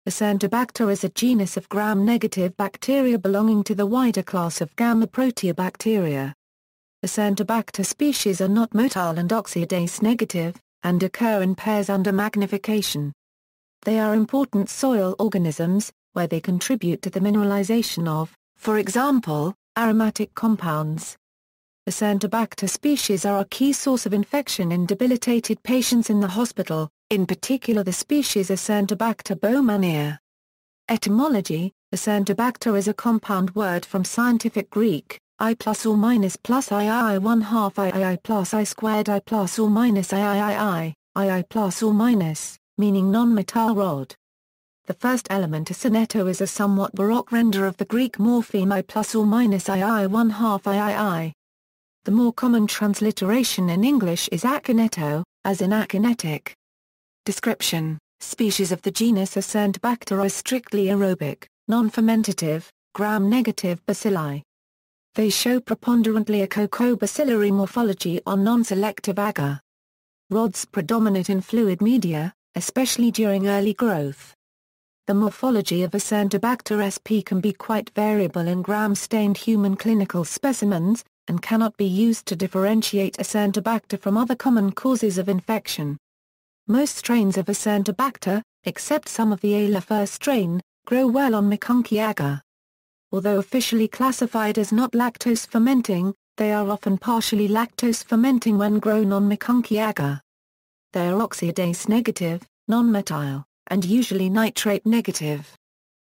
Acinetobacter is a genus of gram-negative bacteria belonging to the wider class of Gammaproteobacteria. Acinetobacter species are not motile and oxidase-negative, and occur in pairs under magnification. They are important soil organisms, where they contribute to the mineralization of, for example, aromatic compounds. Acinetobacter species are a key source of infection in debilitated patients in the hospital, in particular the species Acinetobacter baumannii. Etymology: Acinetobacter is a compound word from Scientific Greek, I plus or minus plus II 1/2 II plus I squared I plus or minus II plus or minus, meaning non-motile rod. The first element acinetto is a somewhat baroque render of the Greek morpheme I plus or minus II 1/2 II. The more common transliteration in English is acinetto, as in akinetic. Description: species of the genus Acinetobacter are strictly aerobic, non-fermentative, gram-negative bacilli. They show preponderantly a cocobacillary morphology on non-selective agar. Rods predominate in fluid media, especially during early growth. The morphology of Acinetobacter sp can be quite variable in gram-stained human clinical specimens, and cannot be used to differentiate Acinetobacter from other common causes of infection. Most strains of Acinetobacter, except some of the A. strain, grow well on Makunki agar. Although officially classified as not lactose fermenting, they are often partially lactose fermenting when grown on Makunki agar. They are oxidase-negative, non-motile, and usually nitrate-negative.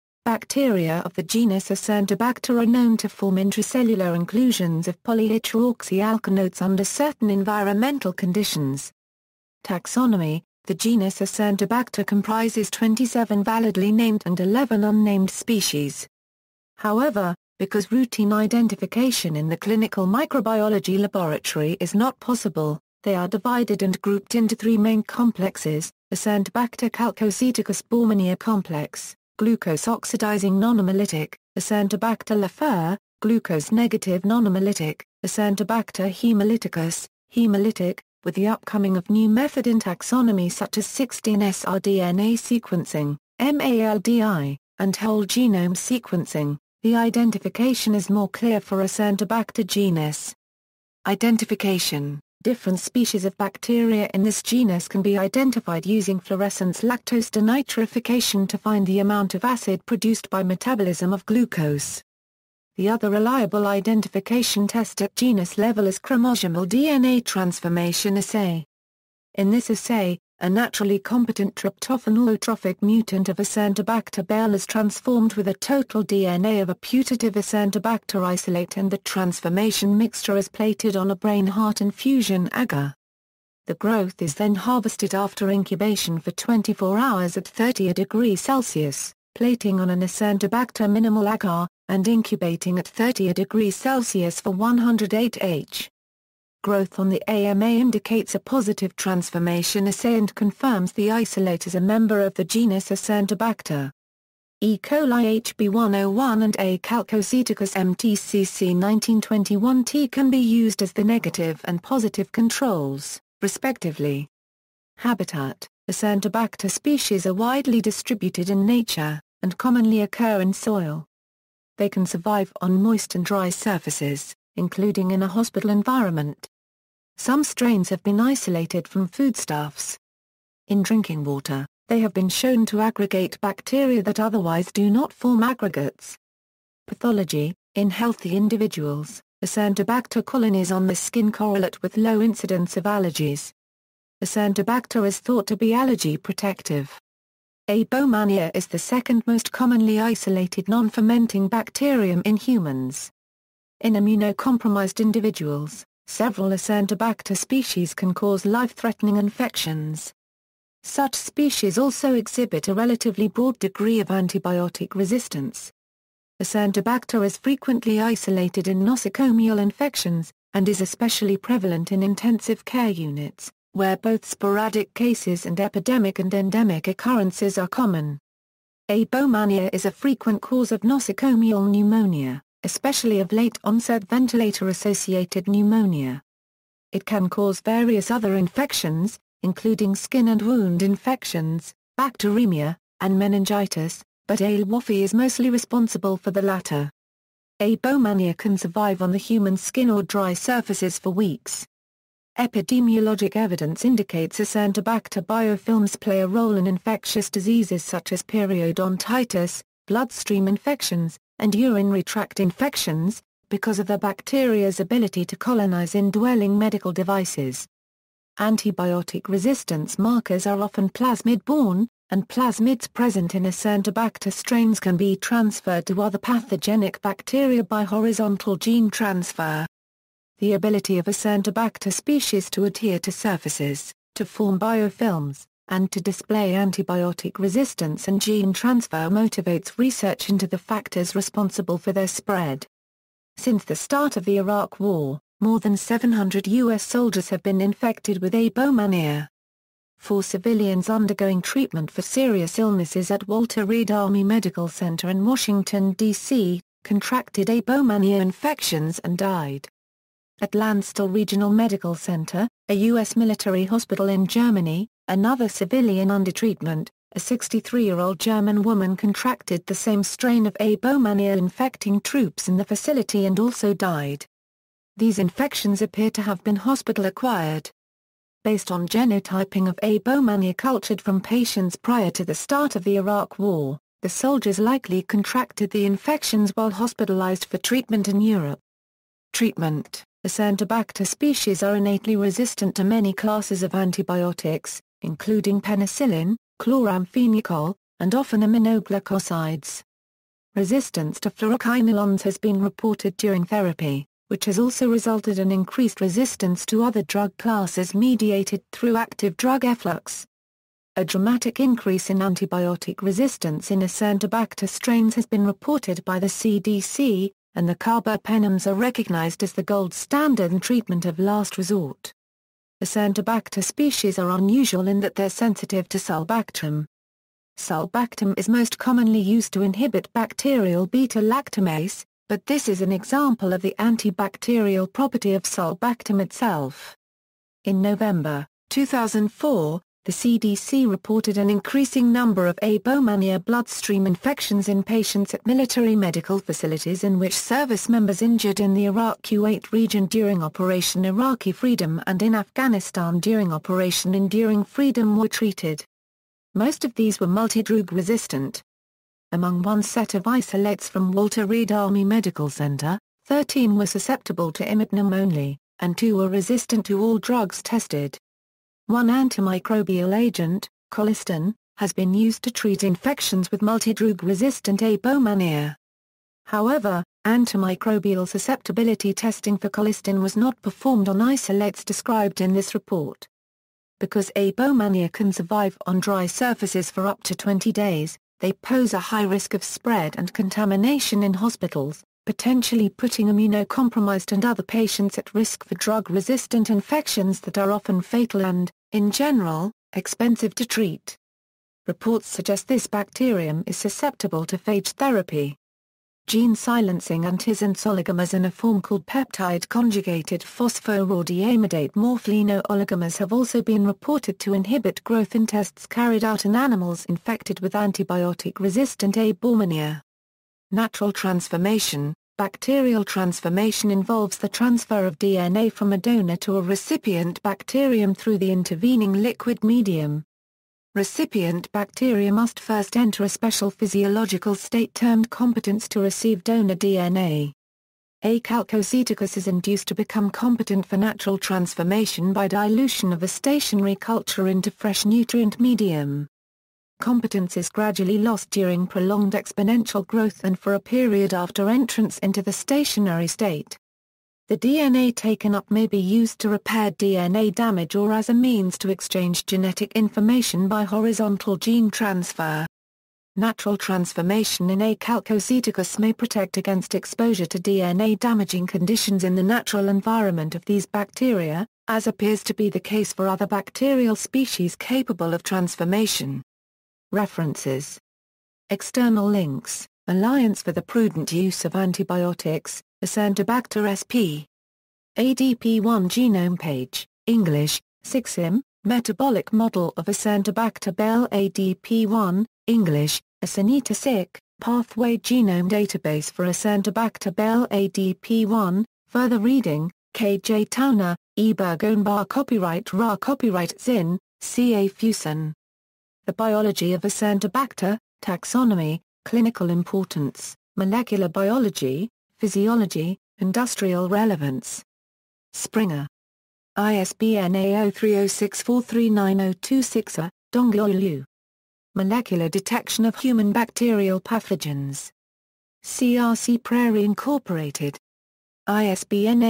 Bacteria of the genus Acinetobacter are known to form intracellular inclusions of polyhydroxyalkanoates under certain environmental conditions. Taxonomy: the genus Acinetobacter comprises 27 validly named and 11 unnamed species. However, because routine identification in the clinical microbiology laboratory is not possible, they are divided and grouped into three main complexes: Acinetobacter chalcoceticus baumannii complex, glucose-oxidizing non-hemolytic, Acinetobacter lefer, glucose-negative non-hemolytic, Acinetobacter hemolyticus, hemolytic. With the upcoming of new method in taxonomy such as 16S rDNA sequencing, MALDI, and whole genome sequencing, the identification is more clear for Acinetobacter genus. Identification: different species of bacteria in this genus can be identified using fluorescence lactose denitrification to find the amount of acid produced by metabolism of glucose. The other reliable identification test at genus level is chromosomal DNA transformation assay. In this assay, a naturally competent tryptophan allotrophic mutant of Acinetobacter bale is transformed with a total DNA of a putative Acinetobacter isolate, and the transformation mixture is plated on a brain-heart infusion agar. The growth is then harvested after incubation for 24 hours at 30 degrees Celsius, plating on an Acinetobacter minimal agar, and incubating at 30 degrees Celsius for 108 H. Growth on the AMA indicates a positive transformation assay and confirms the isolate is a member of the genus Acinetobacter. E. coli HB101 and A. chalcoceticus MTCC 1921T can be used as the negative and positive controls, respectively. Habitat: Acinetobacter species are widely distributed in nature, and commonly occur in soil. They can survive on moist and dry surfaces, including in a hospital environment. Some strains have been isolated from foodstuffs. In drinking water, they have been shown to aggregate bacteria that otherwise do not form aggregates. Pathology: in healthy individuals, Acinetobacter colonies on the skin correlate with low incidence of allergies. Acinetobacter is thought to be allergy protective. A. baumannii is the second most commonly isolated non-fermenting bacterium in humans. In immunocompromised individuals, several Acinetobacter species can cause life-threatening infections. Such species also exhibit a relatively broad degree of antibiotic resistance. Acinetobacter is frequently isolated in nosocomial infections, and is especially prevalent in intensive care units, where both sporadic cases and epidemic and endemic occurrences are common. A. baumannii is a frequent cause of nosocomial pneumonia, especially of late-onset ventilator-associated pneumonia. It can cause various other infections, including skin and wound infections, bacteremia, and meningitis, but A. waffi is mostly responsible for the latter. A. baumannii can survive on the human skin or dry surfaces for weeks. Epidemiologic evidence indicates Acinetobacter biofilms play a role in infectious diseases such as periodontitis, bloodstream infections, and urinary tract infections, because of the bacteria's ability to colonize indwelling medical devices. Antibiotic resistance markers are often plasmid-borne, and plasmids present in Acinetobacter strains can be transferred to other pathogenic bacteria by horizontal gene transfer. The ability of Acinetobacter species to adhere to surfaces, to form biofilms, and to display antibiotic resistance and gene transfer motivates research into the factors responsible for their spread. Since the start of the Iraq War, more than 700 U.S. soldiers have been infected with A. baumannii. 4 civilians undergoing treatment for serious illnesses at Walter Reed Army Medical Center in Washington, D.C., contracted A. baumannii infections and died. At Landstuhl Regional Medical Center, a U.S. military hospital in Germany, another civilian under treatment, a 63-year-old German woman contracted the same strain of A. baumannii infecting troops in the facility and also died. These infections appear to have been hospital-acquired. Based on genotyping of A. baumannii cultured from patients prior to the start of the Iraq War, the soldiers likely contracted the infections while hospitalized for treatment in Europe. Treatment: Acinetobacter species are innately resistant to many classes of antibiotics, including penicillin, chloramphenicol, and often aminoglycosides. Resistance to fluoroquinolones has been reported during therapy, which has also resulted in increased resistance to other drug classes mediated through active drug efflux. A dramatic increase in antibiotic resistance in Acinetobacter strains has been reported by the CDC, and the carbapenems are recognized as the gold standard in treatment of last resort. Acinetobacter species are unusual in that they're sensitive to sulbactam. Sulbactam is most commonly used to inhibit bacterial beta-lactamase, but this is an example of the antibacterial property of sulbactam itself. In November 2004, the CDC reported an increasing number of A. baumannii bloodstream infections in patients at military medical facilities in which service members injured in the Iraq-Kuwait region during Operation Iraqi Freedom and in Afghanistan during Operation Enduring Freedom were treated. Most of these were multidrug resistant. Among one set of isolates from Walter Reed Army Medical Center, 13 were susceptible to imitinum only, and 2 were resistant to all drugs tested. One antimicrobial agent, colistin, has been used to treat infections with multidrug-resistant A. baumannii. However, antimicrobial susceptibility testing for colistin was not performed on isolates described in this report. Because A. baumannii can survive on dry surfaces for up to 20 days, they pose a high risk of spread and contamination in hospitals, potentially putting immunocompromised and other patients at risk for drug-resistant infections that are often fatal and, in general, expensive to treat. Reports suggest this bacterium is susceptible to phage therapy. Gene silencing antisense oligomers in a form called peptide-conjugated phosphorodiamidate morpholino oligomers have also been reported to inhibit growth in tests carried out in animals infected with antibiotic-resistant A. baumannii. Natural transformation. Bacterial transformation involves the transfer of DNA from a donor to a recipient bacterium through the intervening liquid medium. Recipient bacteria must first enter a special physiological state termed competence to receive donor DNA. A. chalcoceticus is induced to become competent for natural transformation by dilution of a stationary culture into fresh nutrient medium. Competence is gradually lost during prolonged exponential growth and for a period after entrance into the stationary state. The DNA taken up may be used to repair DNA damage or as a means to exchange genetic information by horizontal gene transfer. Natural transformation in A. chalcoceticus may protect against exposure to DNA-damaging conditions in the natural environment of these bacteria, as appears to be the case for other bacterial species capable of transformation. References. External links: Alliance for the Prudent Use of Antibiotics, Acinetobacter sp. ADP1 genome page, English, 6im, Metabolic Model of Acinetobacter Bell ADP1, English, Acinetobacter, Pathway Genome Database for Acinetobacter Bell ADP1, further reading, K. J. Towner, E. Bergonbar Copyright Ra Copyright Zinn, C. A. Fuson. The Biology of Acinetobacter, Taxonomy, Clinical Importance, Molecular Biology, Physiology, Industrial Relevance. Springer. ISBN A0306439026-A, Dongloulu. Molecular Detection of Human Bacterial Pathogens. CRC Prairie Incorporated. ISBN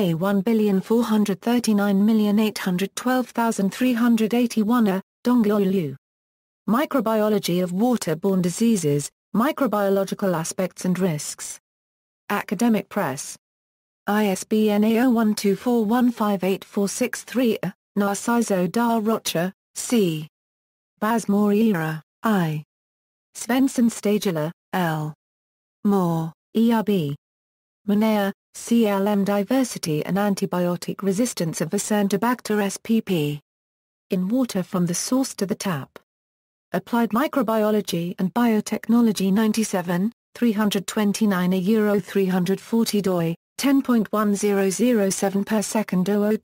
A1439812,381-A, Dongloulu. Microbiology of Waterborne Diseases, Microbiological Aspects and Risks. Academic Press. ISBN A0124158463-A, Narciso da Rocha, C. Basmoreira, I. Svensson Stagela, L. Moore, ERB. Monea, CLM Diversity and Antibiotic Resistance of Acinetobacter spp. In Water from the Source to the Tap. Applied Microbiology and Biotechnology 97, 329 Euro 340 doi, 10.1007 per second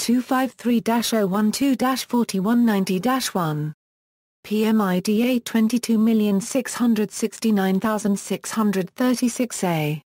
00253-012-4190-1. PMIDA 22,669,636 A.